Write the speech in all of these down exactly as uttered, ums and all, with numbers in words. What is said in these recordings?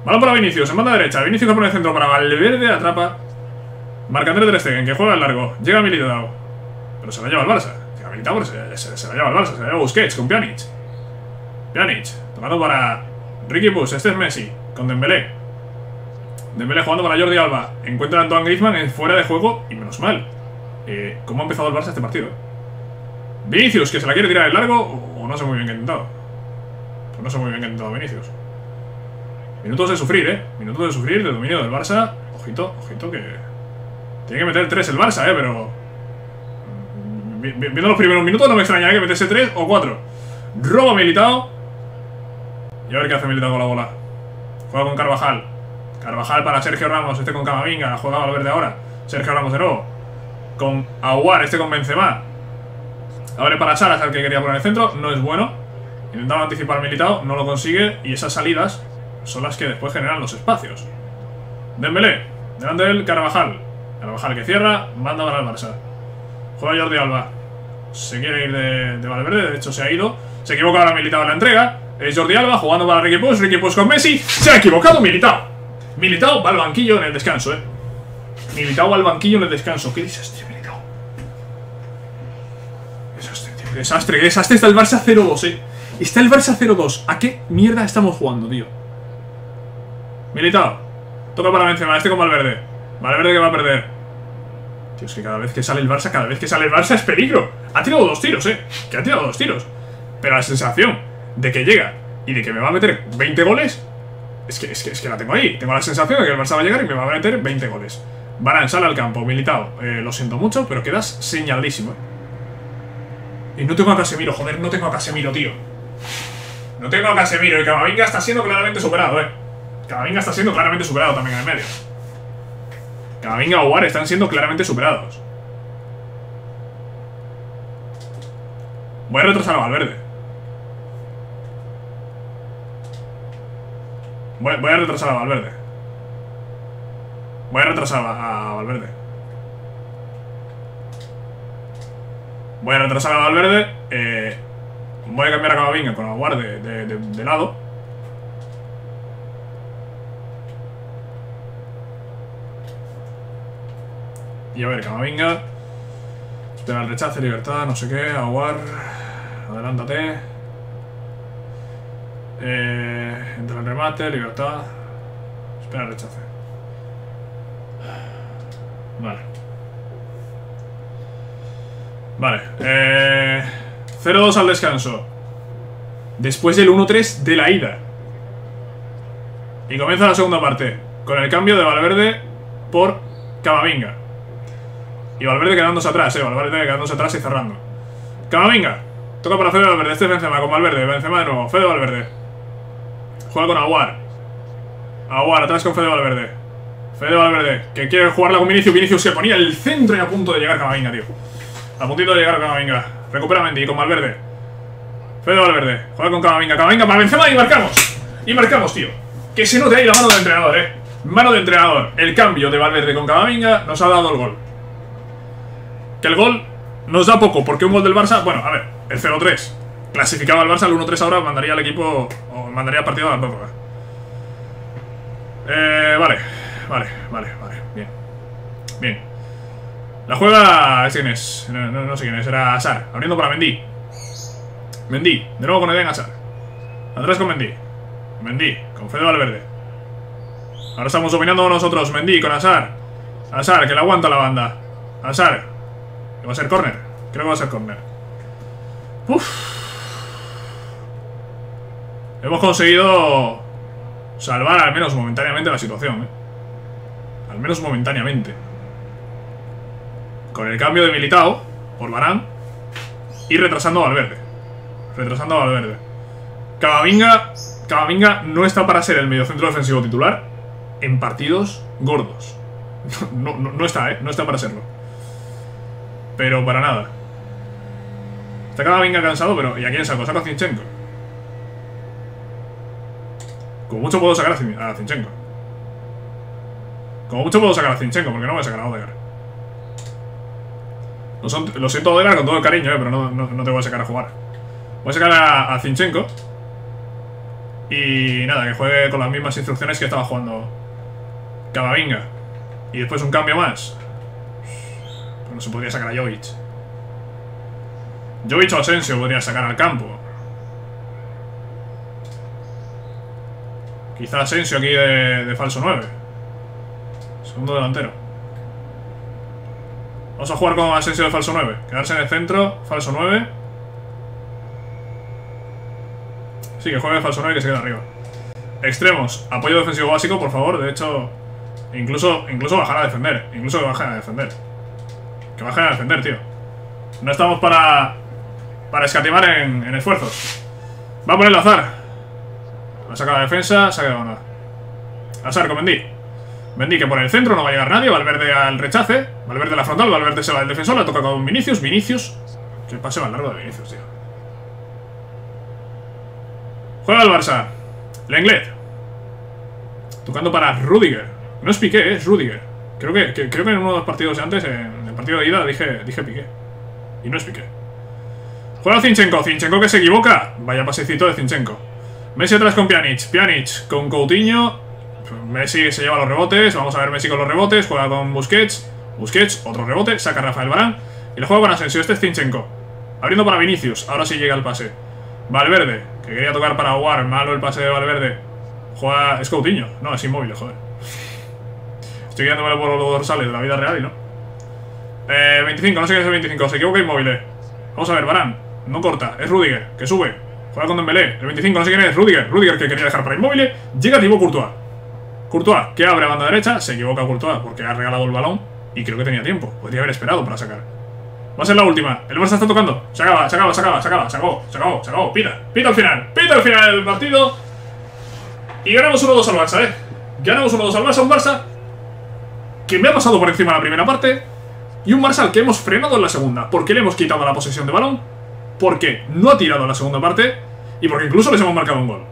Balón para Vinicius, en banda derecha. Vinicius que pone el centro para Valverde, atrapa. Marc-André ter Stegen, que juega al largo. Llega Militao. Pero se la lleva el Barça. Llega Militao, pero se, se, se la lleva el Barça. Se la lleva Busquets con Pjanic. Pjanic, tocando para Riqui Puig. Este es Messi, con Dembélé. Dembélé jugando para Jordi Alba. Encuentra a Antoine Griezmann en fuera de juego. Y menos mal. Eh, ¿Cómo ha empezado el Barça este partido? Vinicius, que se la quiere tirar el largo. O, o no sé muy bien qué ha intentado. Pues no sé muy bien qué ha intentado Vinicius. Minutos de sufrir, eh. Minutos de sufrir, de dominio del Barça. Ojito, ojito que... Tiene que meter tres el Barça, eh, pero... Viendo los primeros minutos no me extrañaría que metiese tres o cuatro. Roba Militao. Y a ver qué hace Militao con la bola. Juega con Carvajal. Carvajal para Sergio Ramos, este con Camavinga. La juega Valverde ahora. Sergio Ramos de nuevo. Con Aouar, este con Benzema. Abre para Salas, al que quería poner el centro. No es bueno. Intentaba anticipar Militao, no lo consigue. Y esas salidas son las que después generan los espacios. Dembélé, delante del Carvajal. Carvajal que cierra, manda para el Barça. Juega Jordi Alba. Se quiere ir de, de Valverde, de hecho se ha ido. Se equivoca ahora Militao en la entrega. Es Jordi Alba jugando para Riqui Puig. Riqui Puig con Messi. Se ha equivocado Militao. Militao va al banquillo en el descanso, eh. Militao va al banquillo en el descanso. Qué desastre, Militao. Desastre, tío. Desastre, qué desastre. Está el Barça cero dos, eh. Está el Barça cero dos. ¿A qué mierda estamos jugando, tío? Militao. Toca para Benzema. Este con Valverde. Valverde que va a perder. Tío, es que cada vez que sale el Barça, cada vez que sale el Barça es peligro. Ha tirado dos tiros, eh. Que ha tirado dos tiros. Pero la sensación de que llega y de que me va a meter veinte goles, es que, es que, es que la tengo ahí. Tengo la sensación de que el Barça va a llegar y me va a meter veinte goles. Varane sale al campo. Militao. Eh, lo siento mucho, pero quedas señaladísimo. Y no tengo a Casemiro, joder, no tengo a Casemiro, tío. No tengo a Casemiro. Y Camavinga está siendo claramente superado, eh. Camavinga está siendo claramente superado también en el medio. Camavinga o Aouar están siendo claramente superados. Voy a retrasar a Valverde. Voy, voy a retrasar a Valverde. Voy a retrasar a, a Valverde. Voy a retrasar a Valverde. Eh, voy a cambiar a Camavinga con Aouar de, de, de, de lado. Y a ver, Camavinga. Espera el rechace, libertad, no sé qué. Aouar. Adelántate. Eh, entra el remate, libertad. Espera el rechace. Vale. Vale. Eh, cero dos al descanso. Después del uno tres de la ida. Y comienza la segunda parte. Con el cambio de Valverde por Camavinga. Y Valverde quedándose atrás, eh. Valverde quedándose atrás y cerrando. Camavinga. Toca para Fede Valverde. Este es Benzema con Valverde. Benzema de nuevo. Fede Valverde. Juega con Aouar. Aouar atrás con Fede Valverde. Fede Valverde. Que quiere jugarla con Vinicius. Vinicius se ponía el centro y a punto de llegar Camavinga, tío. A puntito de llegar Camavinga. Recupera Mendy con Valverde. Fede Valverde. Juega con Camavinga. Camavinga para Benzema y marcamos. Y marcamos, tío. Que se note ahí la mano del entrenador, eh. Mano de entrenador. El cambio de Valverde con Camavinga nos ha dado el gol. Que el gol nos da poco, porque un gol del Barça... Bueno, a ver, el cero tres. Clasificaba al Barça, el uno tres ahora mandaría al equipo... O mandaría el partido a la prórroga. Eh, vale. Vale, vale, vale. Bien. Bien. La juega... ¿Quién es? No, no, no sé quién es. Era Hazard. Abriendo para Mendy. Mendy. De nuevo con Eden Hazard. Atrás con Mendy. Mendy. Con Fede Valverde. Ahora estamos dominando nosotros. Mendy con Hazard. Hazard, que le aguanta la banda. Hazard. ¿Va a ser córner? Creo que va a ser córner. Uff. Hemos conseguido salvar al menos momentáneamente la situación, ¿eh? Al menos momentáneamente. Con el cambio de Militao por Varane. Y retrasando a Valverde. Retrasando a Valverde. Camavinga. Camavinga no está para ser el mediocentro defensivo titular en partidos gordos. No, no, no está, ¿eh? No está para serlo. Pero para nada. Está Camavinga cansado, pero... ¿Y a quién saco? Saco a Zinchenko. Como mucho puedo sacar a Zinchenko. Como mucho puedo sacar a Zinchenko, porque no voy a sacar a Odegaard. Lo, son, lo siento, Odegaard, con todo el cariño, eh, pero no, no, no te voy a sacar a jugar. Voy a sacar a, a Zinchenko. Y nada, que juegue con las mismas instrucciones que estaba jugando Camavinga. Y después un cambio más. Pues no se podría sacar a Jovic. Jovic o Asensio podría sacar al campo. Quizá Asensio aquí de, de falso nueve. Segundo delantero. Vamos a jugar con Asensio de falso nueve. Quedarse en el centro, falso nueve. Sí, que juegue de falso nueve y que se quede arriba. Extremos, apoyo defensivo básico, por favor. De hecho, incluso, incluso bajar a defender. Incluso que bajen a defender. Que bajen a defender, tío. No estamos para Para escatimar en, en esfuerzos. Va a poner el azar. Va a sacar la defensa, saca de banda. Azar con Mendy. Mendy que por el centro no va a llegar nadie. Valverde al rechace. Valverde a la frontal. Valverde se va del defensor. La toca con Vinicius. Vinicius. Que pase más largo de Vinicius, tío. Juega el Barça. Lenglet. Tocando para Rudiger. No es Piqué, es Rudiger. Creo que, que, creo que en uno de los partidos de antes, en el partido de ida, dije, dije Piqué. Y no es Piqué. Juega Zinchenko. Zinchenko que se equivoca. Vaya pasecito de Zinchenko. Messi atrás con Pjanic. Pjanic con Coutinho. Messi se lleva los rebotes. Vamos a ver Messi con los rebotes. Juega con Busquets. Busquets, otro rebote. Saca a Rafael Varane. Y le juega con Asensio. Este es Zinchenko. Abriendo para Vinicius. Ahora sí llega el pase. Valverde, que quería tocar para Aguar. Malo el pase de Valverde. Juega... Es Coutinho. No, es Inmóvil, joder. Estoy guiándome por los dorsales de la vida real y no. Eh, veinticinco, no sé qué es el veinticinco. Se equivoca Inmóvil. Vamos a ver, Varane. No corta. Es Rudiger, que sube. Juega con Dembélé. El veinticinco, no sé quién es. Rudiger. Rudiger, que quería dejar para Inmóvil. Llega Thibaut Courtois. Courtois, que abre a banda derecha. Se equivoca Courtois porque ha regalado el balón. Y creo que tenía tiempo. Podría haber esperado para sacar. Va a ser la última. El Barça está tocando. Se acaba, se acaba, se acaba, se acaba. Se acabó, se acabó, se acabó. Pita, pita al final. Pita al final del partido. Y ganamos uno dos al Barça, eh. Ganamos uno dos al Barça. Un Barça que me ha pasado por encima la primera parte. Y un Barça al que hemos frenado en la segunda. Porque le hemos quitado la posesión de balón. Porque no ha tirado en la segunda parte. Y porque incluso les hemos marcado un gol.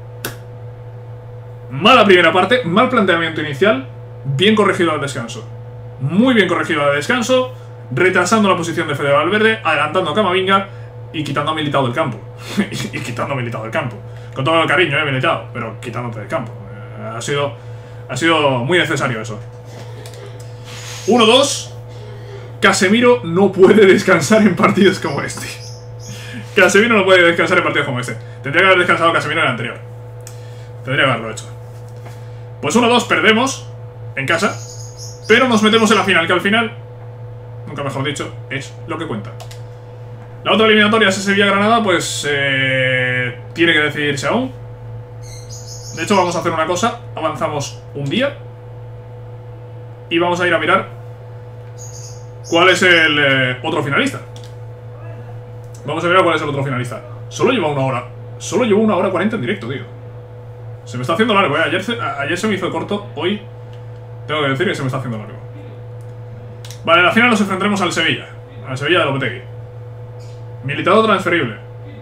Mala primera parte. Mal planteamiento inicial. Bien corregido al descanso. Muy bien corregido al descanso. Retrasando la posición de Fede Valverde. Adelantando a Camavinga. Y quitando a Militao del campo. y, y quitando a Militao del campo. Con todo el cariño, eh, Militao. Pero quitándote del campo. Eh, ha sido, ha sido muy necesario eso. uno dos. Casemiro no puede descansar en partidos como este. Casemiro no puede descansar en partidos como este. Tendría que haber descansado Casemiro en el anterior. Tendría que haberlo hecho. Pues uno dos, perdemos en casa. Pero nos metemos en la final, que al final, nunca mejor dicho, es lo que cuenta. La otra eliminatoria, ese Sevilla-Granada, pues eh, tiene que decidirse aún. De hecho, vamos a hacer una cosa. Avanzamos un día. Y vamos a ir a mirar cuál es el eh, otro finalista. Vamos a ver cuál es el otro finalista. Solo lleva una hora. Solo llevo una hora cuarenta en directo, tío. Se me está haciendo largo, eh. Ayer se, a, ayer se me hizo corto. Hoy tengo que decir que se me está haciendo largo. Vale, en la final nos enfrentaremos al Sevilla. Al Sevilla de Lopetegui. Militado transferible.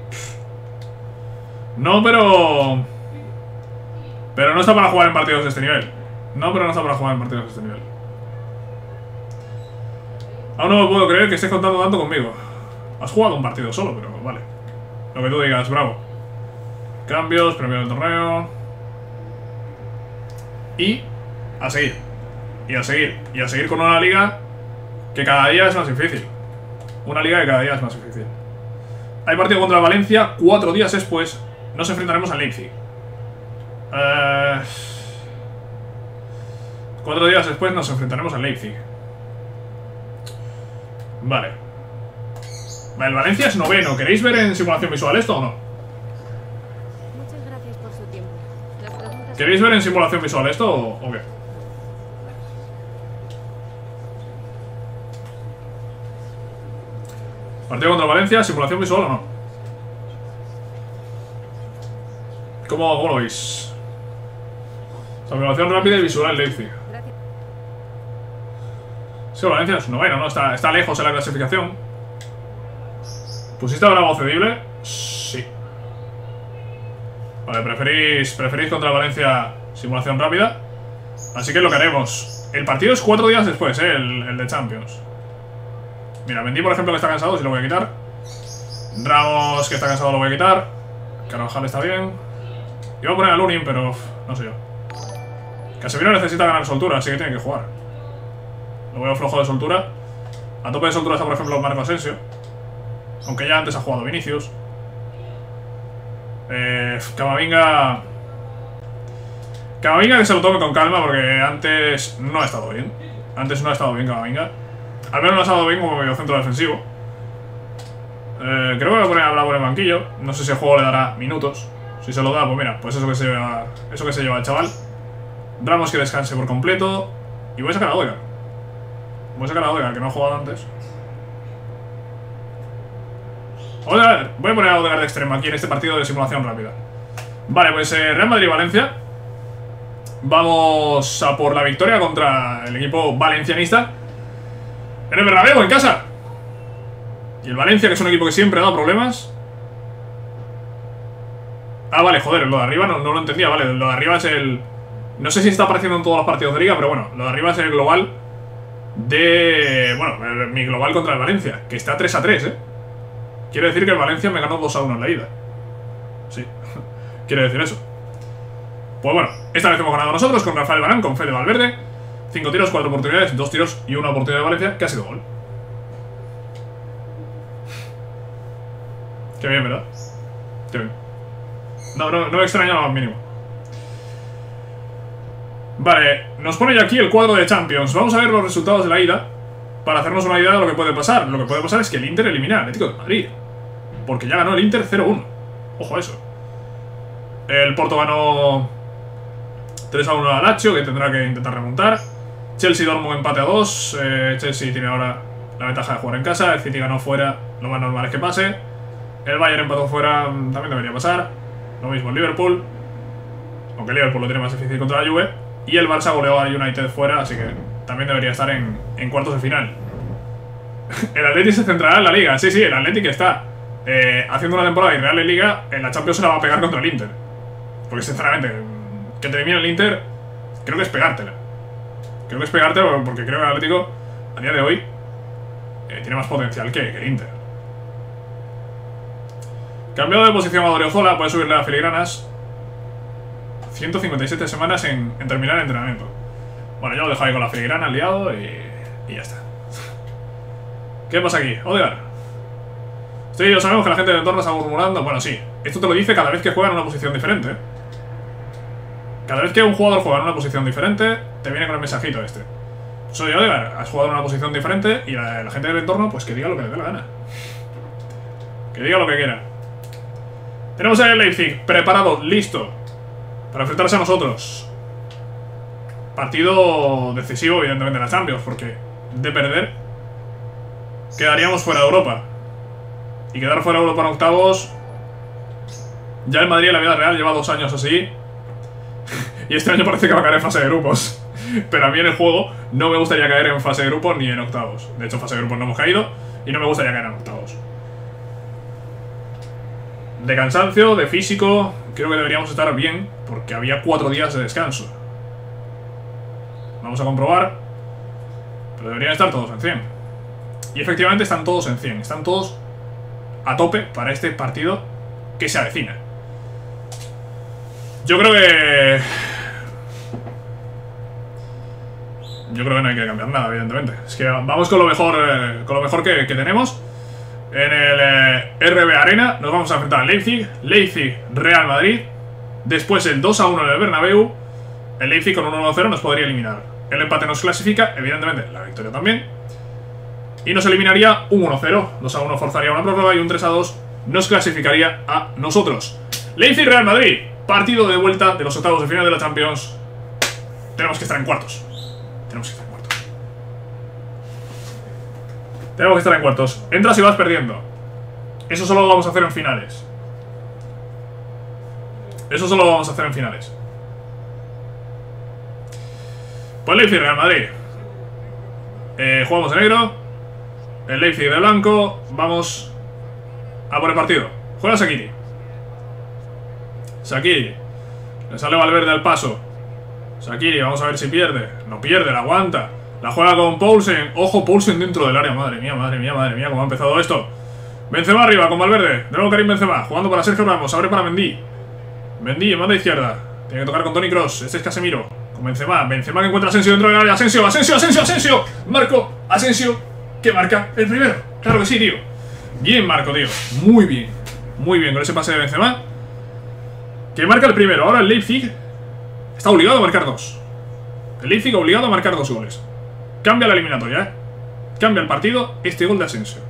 No, pero... Pero no está para jugar en partidos de este nivel. No, pero no está para jugar en partidos de este nivel. Aún no me puedo creer que estés contando tanto conmigo. Has jugado un partido solo, pero vale. Lo que tú digas, bravo. Cambios, premio del torneo. Y a seguir. Y a seguir. Y a seguir con una liga que cada día es más difícil. Una liga que cada día es más difícil. Hay partido contra Valencia. Cuatro días después nos enfrentaremos al Leipzig. Eh... Cuatro días después nos enfrentaremos al Leipzig. Vale. Vale, el Valencia es noveno. ¿Queréis ver en simulación visual esto o no? Muchas gracias por su tiempo. Las preguntas... ¿Queréis ver en simulación visual esto o, o qué? Partido contra Valencia, simulación visual o no. ¿Cómo, cómo lo veis? Simulación rápida y visual en Leipzig. Gracias. Sí, Valencia es noveno, ¿no? Está, está lejos en la clasificación. ¿Pusiste ahora voz cedible? Sí. Vale, preferís, preferís contra Valencia simulación rápida. Así que es lo que haremos. El partido es cuatro días después, ¿eh? El, el de Champions. Mira, Mendy, por ejemplo, que está cansado, si lo voy a quitar. Ramos, que está cansado, lo voy a quitar. Carvajal está bien. Iba a poner a Lunin, pero uf, no sé yo. Casemiro necesita ganar soltura, así que tiene que jugar. Lo veo flojo de soltura. A tope de soltura está, por ejemplo, Marco Asensio. Aunque ya antes ha jugado Vinicius. Eh, Camavinga... Camavinga que se lo tome con calma, porque antes no ha estado bien. Antes no ha estado bien Camavinga. Al menos no ha estado bien como medio centro defensivo. Eh, creo que voy a poner a Bravo en el banquillo. No sé si el juego le dará minutos. Si se lo da, pues mira, pues eso que se lleva, eso que se lleva el chaval. Ramos que descanse por completo. Y voy a sacar a Odegaard. Voy a sacar a Odegaard, que no ha jugado antes. Odegaard. Voy a poner a Odegaard de extremo aquí en este partido de simulación rápida. Vale, pues eh, Real Madrid-Valencia. Vamos a por la victoria contra el equipo valencianista en el Bernabéu, en casa. Y el Valencia, que es un equipo que siempre ha dado problemas. Ah, vale, joder, lo de arriba no, no lo entendía, vale. Lo de arriba es el... No sé si está apareciendo en todos los partidos de liga, pero bueno, lo de arriba es el global de... Bueno, el, mi global contra el Valencia, que está tres a tres, ¿eh? Quiere decir que el Valencia me ganó dos a uno en la ida. Sí, quiere decir eso. Pues bueno, esta vez hemos ganado nosotros con Rafael Varane, con Fede Valverde. Cinco tiros, cuatro oportunidades, dos tiros y una oportunidad de Valencia, que ha sido gol. Qué bien, ¿verdad? Qué bien. No, no, no me extraña lo más mínimo. Vale, nos pone ya aquí el cuadro de Champions. Vamos a ver los resultados de la ida para hacernos una idea de lo que puede pasar. Lo que puede pasar es que el Inter elimine al Atlético de Madrid, porque ya ganó el Inter cero uno. Ojo a eso. El Porto ganó tres a uno a Lazio, que tendrá que intentar remontar. Chelsea-Dortmund empate a dos. eh, Chelsea tiene ahora la ventaja de jugar en casa. El City ganó fuera, lo más normal es que pase. El Bayern empató fuera, también debería pasar. Lo mismo el Liverpool, aunque el Liverpool lo tiene más difícil contra la Juve. Y el Barça goleó al United fuera, así que también debería estar en, en cuartos de final. El Atleti se centrará en la Liga. Sí, sí, el Atleti que está eh, haciendo una temporada irreal en Liga, en la Champions se la va a pegar contra el Inter. Porque sinceramente, que te elimine el Inter, creo que es pegártela. Creo que es pegártela porque creo que el Atlético, a día de hoy, eh, tiene más potencial que, que el Inter. Cambiado de posición a Odriozola, puede subirle a Filigranas. ciento cincuenta y siete semanas en, en terminar el entrenamiento. Bueno, yo lo dejo ahí con la filigrana liado y, y ya está. ¿Qué pasa aquí? Odegaard. Sí, ya sabemos que la gente del entorno está murmurando. Bueno, sí, esto te lo dice cada vez que juega en una posición diferente. Cada vez que un jugador juega en una posición diferente, te viene con el mensajito este. Soy Odegaard, has jugado en una posición diferente y la, la gente del entorno, pues que diga lo que le dé la gana. Que diga lo que quiera. Tenemos el Leipzig preparado, listo para enfrentarse a nosotros. Partido decisivo, evidentemente, en la Champions, porque de perder quedaríamos fuera de Europa. Y quedar fuera de Europa en octavos, ya el Madrid en la vida real lleva dos años así. Y este año parece que va a caer en fase de grupos. Pero a mí en el juego no me gustaría caer en fase de grupos ni en octavos. De hecho, en fase de grupos no hemos caído y no me gustaría caer en octavos. De cansancio, de físico, creo que deberíamos estar bien, porque había cuatro días de descanso. Vamos a comprobar. Pero deberían estar todos en cien. Y efectivamente están todos en cien. Están todos a tope para este partido que se avecina. Yo creo que... Yo creo que no hay que cambiar nada, evidentemente. Es que vamos con lo mejor, eh, con lo mejor que, que tenemos. En el eh, R B Arena nos vamos a enfrentar a Leipzig. Leipzig, Real Madrid. Después el dos a uno en el Bernabéu. El Leipzig con un uno a cero nos podría eliminar. El empate nos clasifica, evidentemente la victoria también. Y nos eliminaría un uno a cero. dos a uno forzaría una prórroga y un tres a dos nos clasificaría a nosotros. Leipzig, Real Madrid. Partido de vuelta de los octavos de final de la Champions. Tenemos que estar en cuartos. Tenemos que estar en cuartos. Tenemos que estar en cuartos. Entras y vas perdiendo. Eso solo lo vamos a hacer en finales. Eso solo lo vamos a hacer en finales. Pues Leipzig, Real Madrid. Eh, jugamos de negro. El Leipzig de blanco. Vamos a por el partido. Juega Shaqiri. Shaqiri. Le sale Valverde al paso. Shaqiri, vamos a ver si pierde. No pierde, la aguanta. La juega con Poulsen. Ojo, Poulsen dentro del área. Madre mía, madre mía, madre mía, cómo ha empezado esto. Benzema arriba con Valverde. De nuevo Karim Benzema. Jugando para Sergio Ramos. Abre para Mendy. Mendy en banda izquierda. Tiene que tocar con Toni Kroos. Este es Casemiro. Con Benzema. Benzema que encuentra a Asensio dentro del área. Asensio, Asensio, Asensio, Asensio. Marco, Asensio. Que marca el primero. Claro que sí, tío. Bien, Marco, tío. Muy bien. Muy bien con ese pase de Benzema. Que marca el primero. Ahora el Leipzig está obligado a marcar dos. El Leipzig obligado a marcar dos goles. Cambia la eliminatoria, ¿eh? Cambia el partido este gol de Asensio.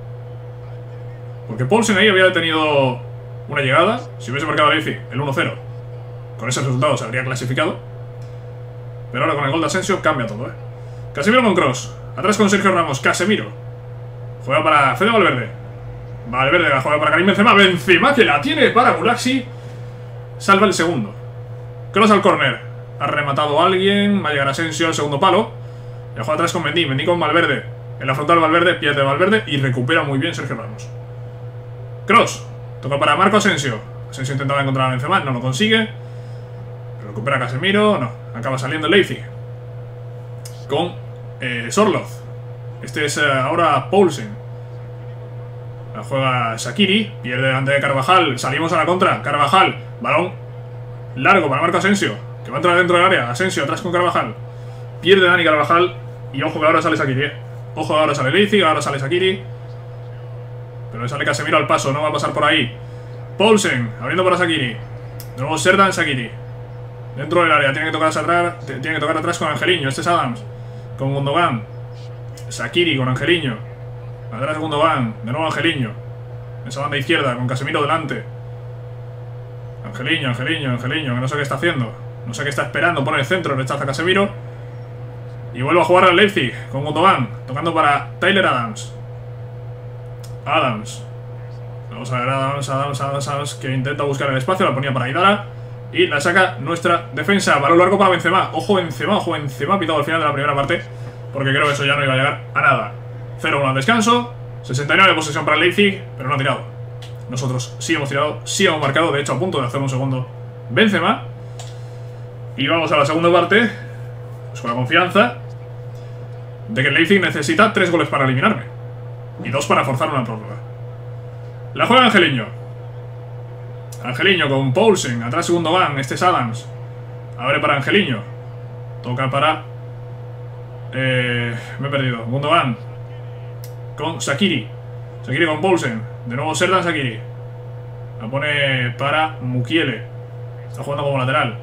Porque Poulsen ahí había tenido una llegada. Si hubiese marcado el Leipzig el uno cero, con ese resultado se habría clasificado. Pero ahora con el gol de Asensio cambia todo, ¿eh? Casemiro con Kroos. Atrás con Sergio Ramos. Casemiro. Juega para Fede Valverde. Valverde la juega para Karim Benzema. Benzema que la tiene para Gulaxi. Salva el segundo. Kroos al córner. Ha rematado a alguien. Va a llegar Asensio al segundo palo. Y juega atrás con Mendy. Mendy con Valverde. En la frontal Valverde. Pierde Valverde. Y recupera muy bien Sergio Ramos. Kroos. Toca para Marco Asensio. Asensio intentaba encontrar a Benzema. No lo consigue. Recupera Casemiro. No. Acaba saliendo el Leipzig. Con eh, Sorloth. Este es eh, ahora Poulsen. La juega Shaqiri. Pierde delante de Carvajal. Salimos a la contra. Carvajal. Balón largo para Marco Asensio. Que va a entrar dentro del área. Asensio atrás con Carvajal. Pierde Dani Carvajal. Y ojo que ahora sale Shaqiri, eh. Ojo que ahora sale Leipzig. Ahora sale Shaqiri. Pero le sale Casemiro al paso. No va a pasar por ahí. Poulsen abriendo para Shaqiri. De nuevo Serdar Shaqiri. Dentro del área. Tiene que tocar atrás. Tiene que tocar atrás con Angeliño. Este es Adams. Con Gundogan. Shaqiri con Angeliño. Atrás de Gundogan. De nuevo Angeliño. En esa banda izquierda. Con Casemiro delante. Angeliño, Angeliño, Angeliño. Que no sé qué está haciendo. No sé qué está esperando. Pone el centro. Rechaza Casemiro. Y vuelve a jugar al Leipzig. Con Gundogan. Tocando para Tyler Adams. Adams. Vamos a ver Adams, Adams, Adams, Adams. Que intenta buscar el espacio. La ponía para Aidara. Y la saca nuestra defensa. Balón largo para Benzema. Ojo Benzema, ojo Benzema. Pitado al final de la primera parte. Porque creo que eso ya no iba a llegar a nada. cero uno al descanso. sesenta y nueve de posesión para el Leipzig. Pero no ha tirado. Nosotros sí hemos tirado. Sí hemos marcado. De hecho a punto de hacer un segundo Benzema. Y vamos a la segunda parte. Pues con la confianza de que el Leipzig necesita tres goles para eliminarme. Y dos para forzar una prórroga. La juega Angeliño. Angeliño con Poulsen. Atrás segundo van. Este es Adams. Abre para Angeliño. Toca para... Eh, me he perdido. Gundogan. Con Shaqiri. Shaqiri con Poulsen. De nuevo Serdar Shaqiri. La pone para Mukiele. Está jugando como lateral.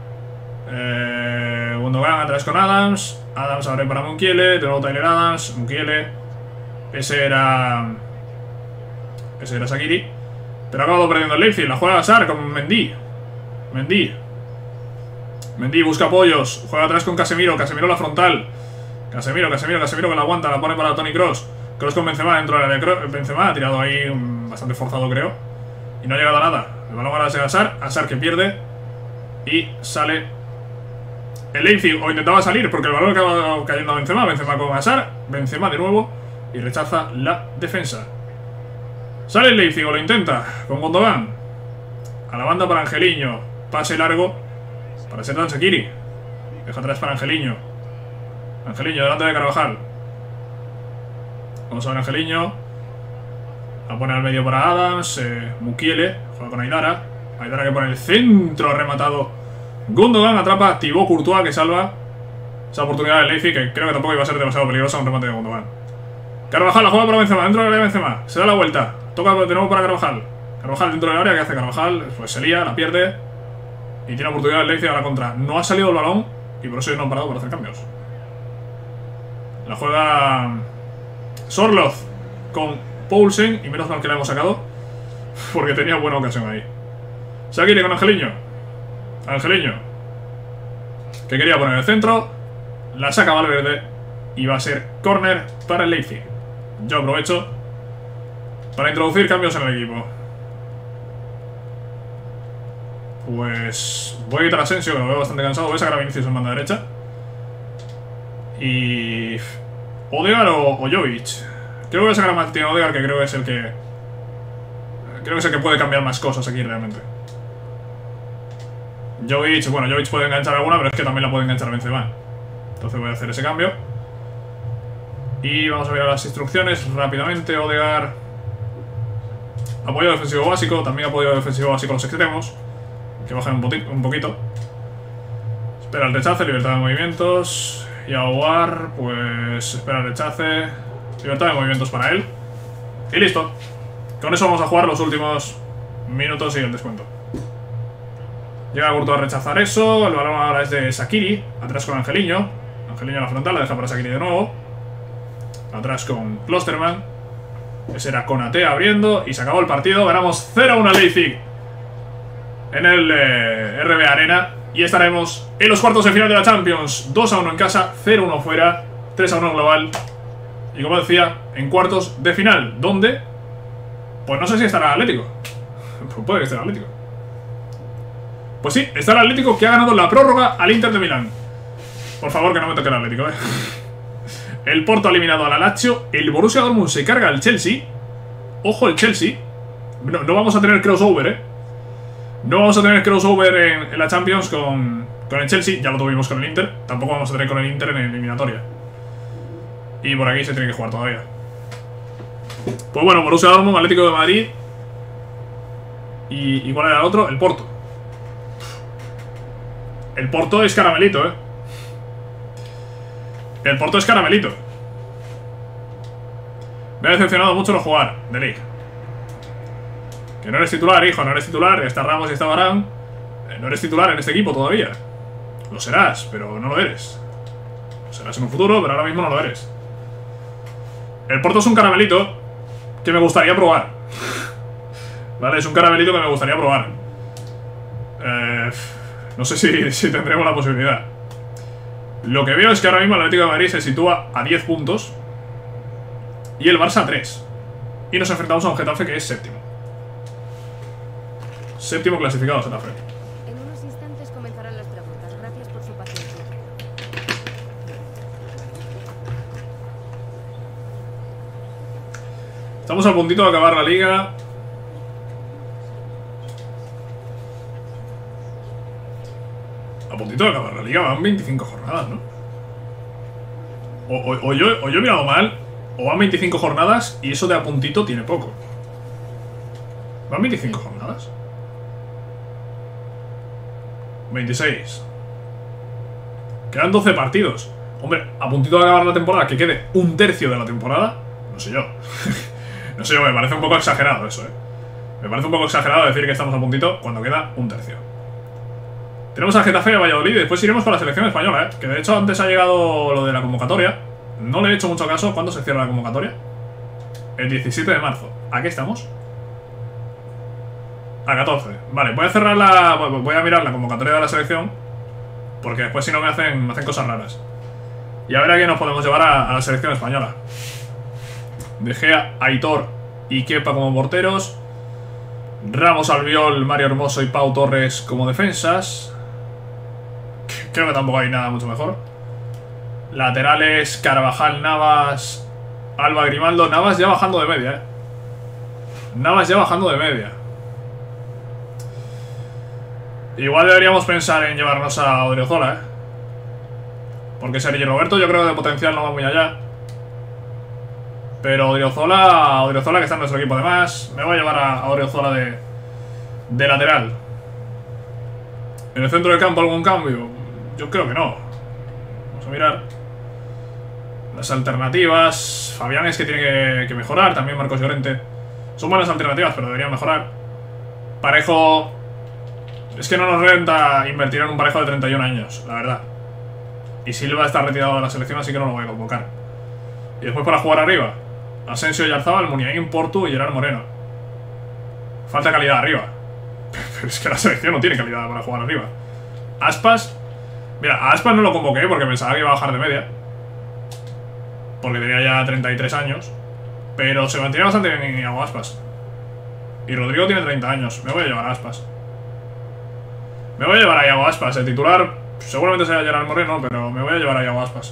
Eh, Gundogan atrás con Adams. Adams abre para Mukiele. De nuevo Tyler Adams. Mukiele. Ese era... Ese era Shaqiri. Pero ha acabado perdiendo el Leipzig. La juega Sar con Mendy. Mendy. Mendy busca apoyos. Juega atrás con Casemiro. Casemiro la frontal. Casemiro, Casemiro, Casemiro que la aguanta. La pone para Toni Kroos. Kroos con Benzema dentro del área. Benzema ha tirado ahí um, bastante forzado, creo. Y no ha llegado a nada. El balón ahora llega a Sar. A Sar que pierde. Y sale el Leipzig. O intentaba salir porque el balón acaba cayendo a Benzema. Benzema con Hazard. Benzema de nuevo. Y rechaza la defensa. Sale el Leipzig o lo intenta. Con Gundogan. A la banda para Angeliño. Pase largo para Serdar Shaqiri. Deja atrás para Angeliño. Angeliño delante de Carvajal. Vamos a ver Angeliño. La pone al medio para Adams. eh, Mukiele. Juega con Aidara. Aidara que pone el centro rematado. Gundogan atrapa a Thibaut Courtois que salva esa oportunidad del Leipzig, que creo que tampoco iba a ser demasiado peligrosa un remate de Gundogan. Carvajal la juega para Benzema. Dentro del área de Benzema. Se da la vuelta. Toca de nuevo para Carvajal. Carvajal dentro del área. ¿Qué hace Carvajal? Pues se lía, la pierde. Y tiene oportunidad el Leipzig a la contra. No ha salido el balón. Y por eso no han parado para hacer cambios. La juega Sorloth con Poulsen. Y menos mal que la hemos sacado. Porque tenía buena ocasión ahí. Shaqiri con Angeliño. Angeliño. Que quería poner en el centro. La saca Valverde. Y va a ser córner para el Leipzig. Yo aprovecho para introducir cambios en el equipo. Pues voy a quitar a Asensio, que lo veo bastante cansado. Voy a sacar a Vinicius en banda derecha. Y... Odegaard o, o Jovic. Creo que voy a sacar a Martín Odegaard, que creo que es el que... Creo que es el que puede cambiar más cosas aquí realmente. Jovic, bueno, Jovic puede enganchar alguna, pero es que también la puede enganchar Benzema. Entonces voy a hacer ese cambio. Y vamos a ver las instrucciones rápidamente. Odegaard. Apoyo defensivo básico. También apoyo defensivo básico a los extremos. Que bajen un, un poquito. Espera el rechace, libertad de movimientos. Y Aguar, pues espera el rechace. Libertad de movimientos para él. Y listo. Con eso vamos a jugar los últimos minutos y el descuento. Llega Gurto a rechazar eso. El balón ahora es de Sakiri. Atrás con Angeliño. Angeliño a la frontal, la deja para Sakiri de nuevo. Atrás con Klosterman. Ese era Konate abriendo. Y se acabó el partido. Ganamos cero a uno a Leipzig en el eh, R B Arena. Y estaremos en los cuartos de final de la Champions. dos a uno en casa, cero a uno fuera, tres a uno global. Y como decía, en cuartos de final, ¿dónde? Pues no sé si estará el Atlético. Pues puede que esté el Atlético. Pues sí, está el Atlético, que ha ganado la prórroga al Inter de Milán. Por favor, que no me toque el Atlético, eh. El Porto ha eliminado al Lazio. El Borussia Dortmund se carga al Chelsea. Ojo el Chelsea. No, no vamos a tener crossover, eh. No vamos a tener crossover en, en la Champions con, con el Chelsea. Ya lo tuvimos con el Inter. Tampoco vamos a tener con el Inter en la eliminatoria. Y por aquí se tiene que jugar todavía. Pues bueno, Borussia Dortmund, Atlético de Madrid. ¿Y, y cuál era el otro? El Porto. El Porto es caramelito, eh. El Porto es caramelito. Me ha decepcionado mucho no jugar de League. Que no eres titular, hijo, no eres titular. Está Ramos y está Varane. eh, No eres titular en este equipo todavía. Lo serás, pero no lo eres. Lo serás en un futuro, pero ahora mismo no lo eres. El Porto es un caramelito que me gustaría probar. Vale, es un caramelito que me gustaría probar. eh, No sé si, si tendremos la posibilidad. Lo que veo es que ahora mismo el Atlético de Madrid se sitúa a diez puntos y el Barça a tres. Y nos enfrentamos a un Getafe que es séptimo. Séptimo clasificado Getafe. En unos instantes comenzarán las preguntas. Gracias por su paciencia. Estamos a puntito de acabar la liga. A puntito de acabar la liga, van veinticinco jornadas, ¿no? O, o, o, yo, o yo he mirado mal, o van veinticinco jornadas y eso de a puntito tiene poco. ¿Van veinticinco jornadas? veintiséis. Quedan doce partidos. Hombre, a puntito de acabar la temporada, que quede un tercio de la temporada. No sé yo. No sé yo, me parece un poco exagerado eso, eh. Me parece un poco exagerado decir que estamos a puntito cuando queda un tercio. Tenemos al Getafe y a Valladolid y después iremos con la selección española, eh. Que de hecho antes ha llegado lo de la convocatoria. No le he hecho mucho caso. ¿Cuándo se cierra la convocatoria? El diecisiete de marzo. ¿A qué estamos? A catorce. Vale, voy a cerrar la... Voy a mirar la convocatoria de la selección, porque después si no me hacen, me hacen cosas raras. Y a ver a quién nos podemos llevar a, a la selección española. De Gea, Aitor y Kepa como porteros. Ramos, Albiol, Mario Hermoso y Pau Torres como defensas. Creo que tampoco hay nada mucho mejor. Laterales, Carvajal, Navas, Alba, Grimaldo. Navas ya bajando de media, eh. Navas ya bajando de media. Igual deberíamos pensar en llevarnos a Odriozola, eh. Porque Sergio Roberto yo creo que de potencial no va muy allá. Pero Odriozola, Odriozola que está en nuestro equipo además. Me voy a llevar a, a Odriozola de, de lateral. ¿En el centro del campo algún cambio? Yo creo que no. Vamos a mirar las alternativas. Fabián es que tiene que, que mejorar. También Marcos Llorente. Son buenas alternativas, pero deberían mejorar. Parejo. Es que no nos renta invertir en un Parejo de treinta y un años, la verdad. Y Silva está retirado de la selección, así que no lo voy a convocar. Y después para jugar arriba, Asensio y Arzabal, Muniain, Portu y Gerard Moreno. Falta calidad arriba. Pero es que la selección no tiene calidad para jugar arriba. Aspas. Mira, a Aspas no lo convoqué porque pensaba que iba a bajar de media, porque tenía ya treinta y tres años. Pero se mantiene bastante bien en Iago Aspas. Y Rodrigo tiene treinta años. Me voy a llevar a Aspas. Me voy a llevar a Iago Aspas. El titular seguramente sea Gerard Moreno, pero me voy a llevar a Iago Aspas.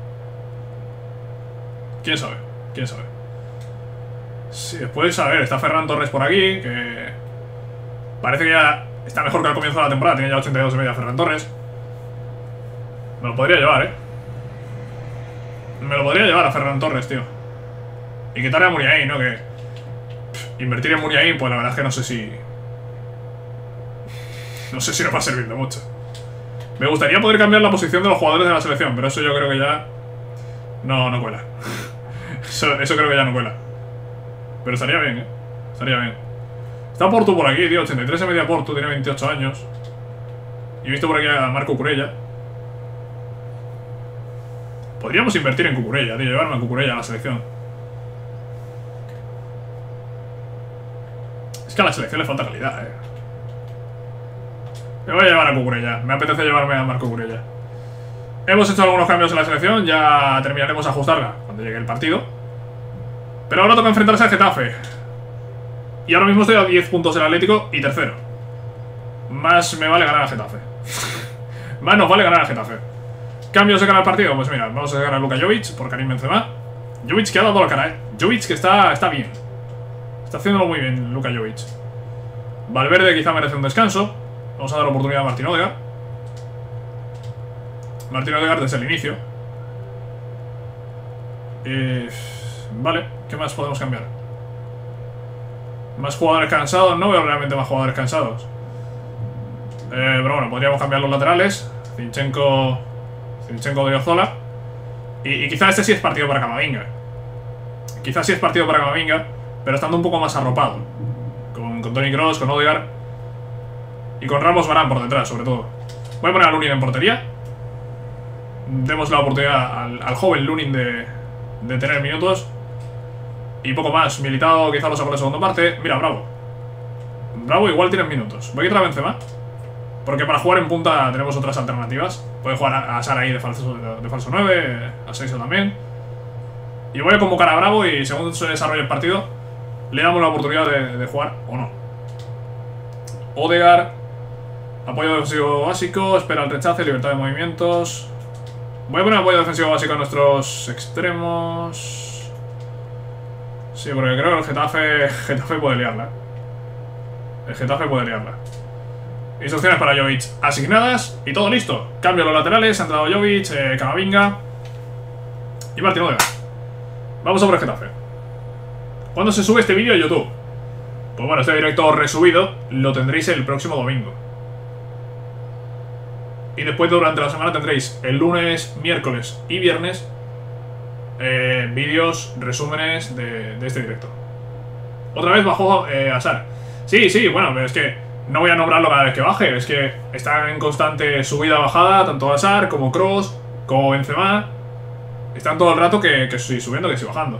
¿Quién sabe? ¿Quién sabe? Sí, después, a ver, está Ferran Torres por aquí, que parece que ya está mejor que al comienzo de la temporada. Tiene ya ochenta y dos de media Ferran Torres. Me lo podría llevar, eh. Me lo podría llevar a Ferran Torres, tío. Y quitarle a Muniain, ¿no? Que pff, invertir en Muniain, pues la verdad es que no sé si... no sé si nos va a servir de mucho. Me gustaría poder cambiar la posición de los jugadores de la selección, pero eso yo creo que ya... No, no cuela. Eso, eso creo que ya no cuela. Pero estaría bien, eh. Estaría bien. Está Portu por aquí, tío. ochenta y tres en media Portu, tiene veintiocho años. Y he visto por aquí a Marco Cucurella. Podríamos invertir en Cucurella, tío. Llevarme a Cucurella a la selección. Es que a la selección le falta calidad, eh. Me voy a llevar a Cucurella. Me apetece llevarme a Marco Cucurella. Hemos hecho algunos cambios en la selección. Ya terminaremos a ajustarla cuando llegue el partido. Pero ahora toca enfrentarse al Getafe. Y ahora mismo estoy a diez puntos del Atlético y tercero. Más me vale ganar al Getafe. Más nos vale ganar al Getafe. ¿Cambios de cara al partido? Pues mira, vamos a sacar a Luka Jovic por Karim Benzema. Jovic que ha dado la cara, eh. Jovic que está, está bien. Está haciéndolo muy bien Luka Jovic. Valverde quizá merece un descanso. Vamos a dar oportunidad a Martín Odegaard. Martín Odegaard desde el inicio. Eh, vale, ¿qué más podemos cambiar? Más jugadores cansados. No veo realmente más jugadores cansados. Eh, pero bueno, podríamos cambiar los laterales. Zinchenko, Zinchenko de Ozola. Y, y quizá este sí es partido para Camavinga. Quizá sí es partido para Camavinga, pero estando un poco más arropado. Con, con Toni Kroos, con Odegaard. Y con Ramos Varane por detrás, sobre todo. Voy a poner a Lunin en portería. Demos la oportunidad al, al joven Lunin de, de tener minutos. Y poco más. Militao quizá lo saco en la segunda parte. Mira, Bravo. Bravo igual tiene minutos. Voy a quitar a Benzema, porque para jugar en punta tenemos otras alternativas. Puede jugar a, a Sar ahí de falso, de, de falso nueve. A Seixo también. Y voy a convocar a Bravo y según se desarrolle el partido le damos la oportunidad de, de jugar o no. Odegaard. Apoyo defensivo básico. Espera el rechace. Libertad de movimientos. Voy a poner apoyo defensivo básico a nuestros extremos. Sí, porque creo que el Getafe, Getafe puede liarla. El Getafe puede liarla. Instrucciones para Jovic asignadas y todo listo. Cambio los laterales, ha entrado Jovic, eh, Camavinga y Martín Odegaard. Vamos a por el Getafe. ¿Cuándo se sube este vídeo a YouTube? Pues bueno, este directo resubido lo tendréis el próximo domingo. Y después durante la semana tendréis el lunes, miércoles y viernes eh, vídeos, resúmenes de, de este directo. Otra vez bajó eh, Hazard. Sí, sí, bueno, pero es que no voy a nombrarlo cada vez que baje. Es que está en constante subida-bajada, tanto Hazard como Kroos, como Benzema. Están todo el rato que, que estoy subiendo, que estoy bajando.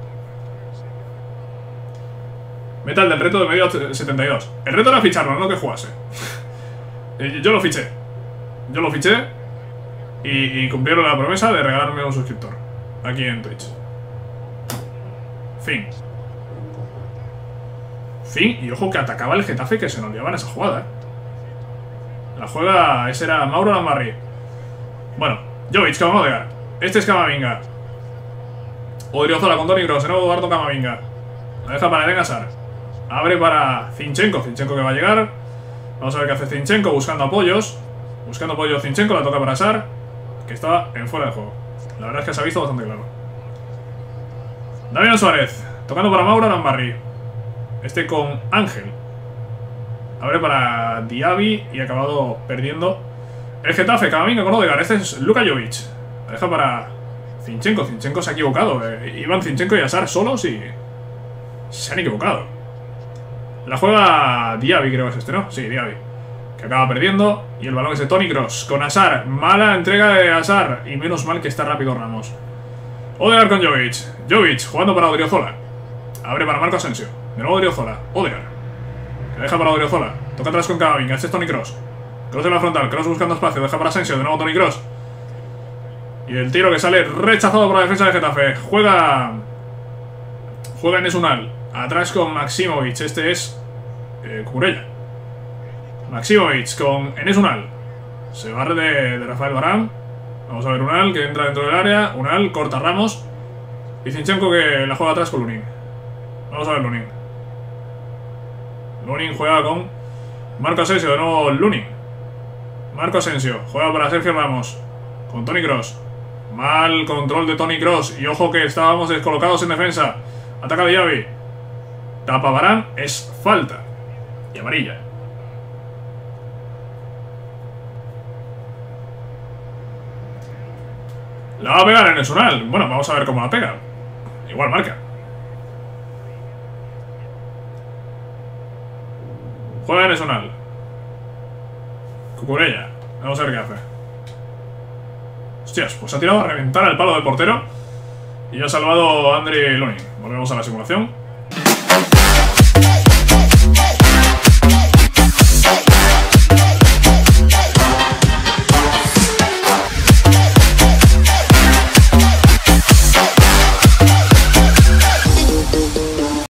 Metal del reto de medio setenta y dos. El reto era ficharlo, no que jugase. Yo lo fiché. Yo lo fiché y, y cumplieron la promesa de regalarme un suscriptor aquí en Twitch. Fin. Fin, y ojo que atacaba el Getafe, que se nos llevaba en esa jugada, ¿eh? La juega, ese era Mauro Lambarri. Bueno, Jovic, Camavinga. Este es Camavinga. Odriozola con Toni Kroos, de nuevo Eduardo Camavinga. La deja para Eden Hazard. Abre para Zinchenko, Zinchenko que va a llegar. Vamos a ver qué hace Zinchenko buscando apoyos. Buscando apoyo Zinchenko, la toca para Hazard, que está en fuera de juego. La verdad es que se ha visto bastante claro. Damián Suárez, tocando para Mauro Lambarri. Este con Ángel. Abre para Diaby y ha acabado perdiendo el Getafe. Camavinga con Odegaard. Este es Luka Jovic. La deja para Zinchenko. Zinchenko se ha equivocado. Eh, iban Zinchenko y Hazard solos y se han equivocado. La juega Diaby, creo que es este, ¿no? Sí, Diaby, que acaba perdiendo. Y el balón es de Toni Kroos con Hazard. Mala entrega de Hazard. Y menos mal que está rápido Ramos. Odegaard con Jovic. Jovic jugando para Odriozola. Abre para Marco Asensio. De nuevo Odriozola. Odegaard, que deja para Odriozola. Toca atrás con Camavinga. Este es Toni Kroos. Kroos en la frontal. Kroos buscando espacio. Deja para Asensio. De nuevo Toni Kroos. Y el tiro que sale rechazado por la defensa de Getafe. Juega... Juega Enes Unal. Atrás con Maximovic. Este es... Eh, Cucurella. Maximovic con Enes Unal. Se barre de, de Rafael Varane. Vamos a ver Unal que entra dentro del área. Unal corta a Ramos. Y Zinchenko que la juega atrás con Lunin. Vamos a ver Lunin. Lunin juega con Marco Asensio. De nuevo Lunin. Marco Asensio juega para Sergio Ramos con Toni Kroos. Mal control de Toni Kroos. Y ojo que estábamos descolocados en defensa. Ataca Diaby. Tapa Varane. Es falta. Y amarilla. La va a pegar en el Sunal. Bueno, vamos a ver cómo la pega. Igual marca. Juega en el Sunal. Cucurella. Vamos a ver qué hace. Hostias, pues ha tirado a reventar al palo del portero. Y ha salvado a Andrei Lunin. Volvemos a la simulación.